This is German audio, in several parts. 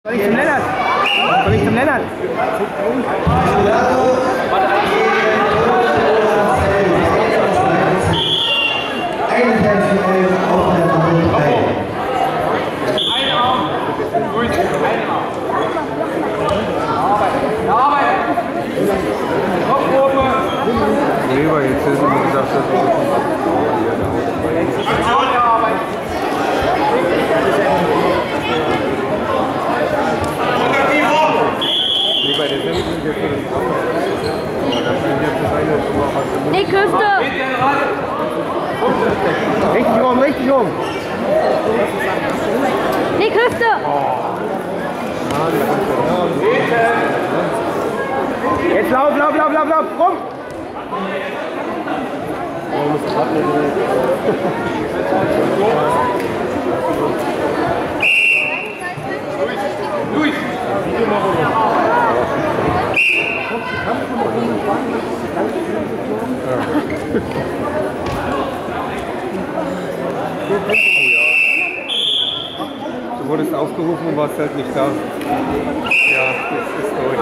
Soll ich zum Lennart? Soll ich zum Lennart? Leber, jetzt ist immer gesagt, dass Die Küste! Richtig rum, richtig rum. Die Küste! Jetzt lauf, lauf, lauf, lauf, lauf, rum. Luis! Du wurdest aufgerufen und warst halt nicht da. Ja, jetzt ist durch.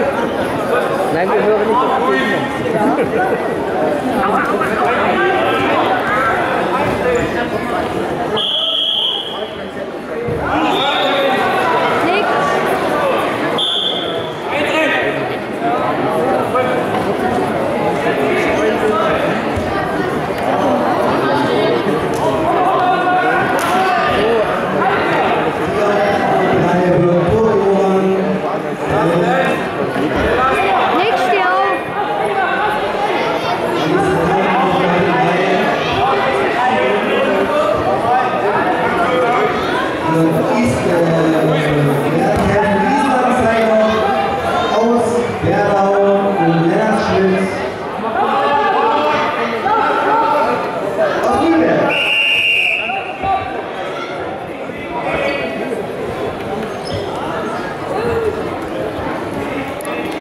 Nein, wir hören nicht auf die Kinder.